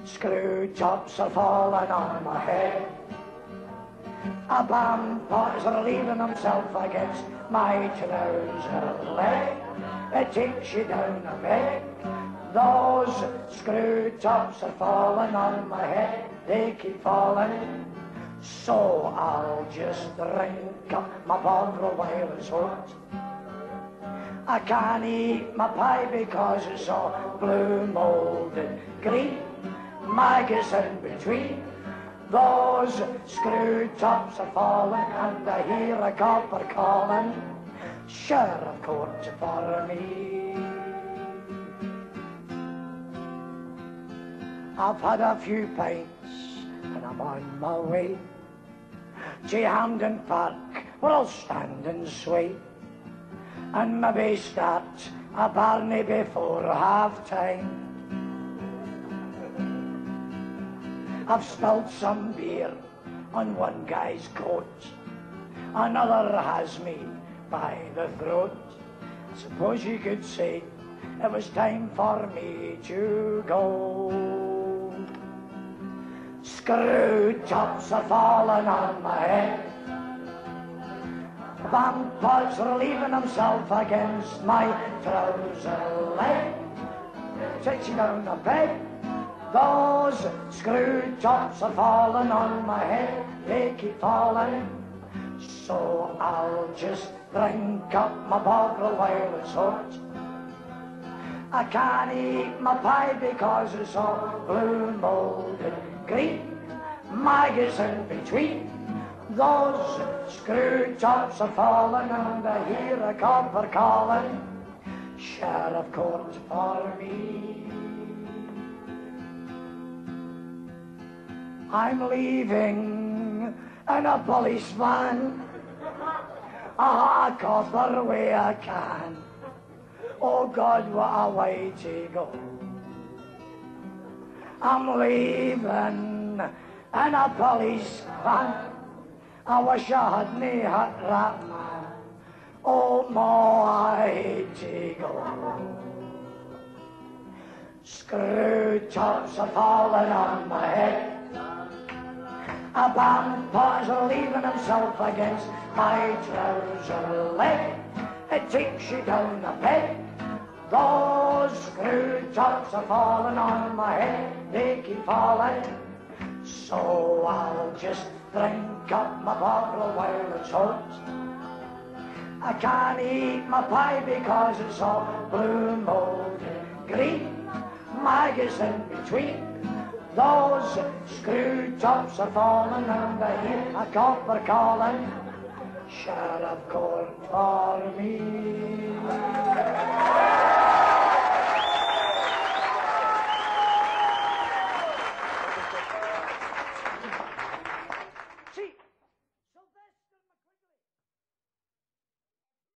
screw tops are falling on my head. A vampires are leaving himself against my trouser leg. It takes you down a peg. Those screw tops are falling on my head. They keep falling. So I'll just drink up my bottle while it's hot. I can't eat my pie because it's all blue moulded green. Maggots in between. Those screw tops are falling and I hear a copper calling. Sheriff court for me. I've had a few pints and I'm on my way to Hampden Park where I'll stand and sway and maybe start a Barney before half-time. I've spilled some beer on one guy's coat, another has me by the throat. I suppose you could say it was time for me to go. Screw tops are falling on my head. Vampires are leaving himself against my trouser leg. Takes you down a peg. Those screw tops are falling on my head. They keep falling. So I'll just drink up my bottle while it's hot. I can't eat my pie because it's all blue moulded green. Maggots in between. Those screw tops are falling and I hear a copper calling. Sheriff court for me. I'm leaving in a police van. A copper way I can. Oh God, what a way to go. I'm leaving in a police van. I wish I had me hat that man. Oh my, I hate to go. Screw tops are falling on my head. A vampire's leaving himself against my trouser leg. It takes you down a peg. Those screw tops are falling on my head. They keep falling. So I'll just drink up my bottle while it's hot. I can't eat my pie because it's all blue moulded green. Maggots in between. Those screw tops are falling and I hear a copper calling. Sheriff court for me.